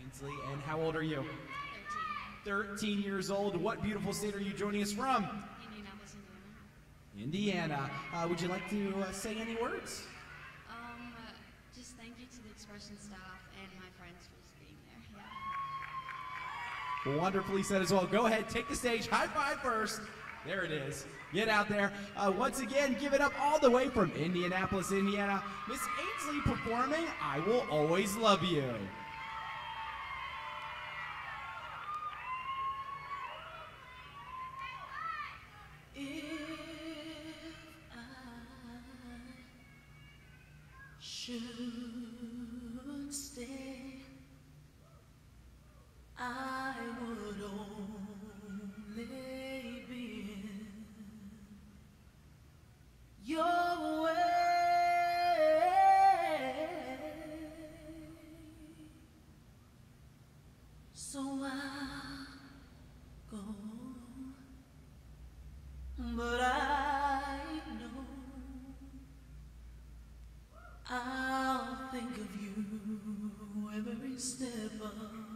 Ainsley, and how old are you? 13 years old. What beautiful state are you joining us from? Indianapolis, Indiana. Indiana. Would you like to say any words? Just thank you to the Expressenz staff and my friends for just being there. Yeah. Wonderfully said as well. Go ahead, take the stage. High five first. There it is. Get out there. Once again, give it up all the way from Indianapolis, Indiana. Miss Ainsley performing I Will Always Love You. Should stay, I would only be in your way. So I'll go, but I know I'll think of you every step of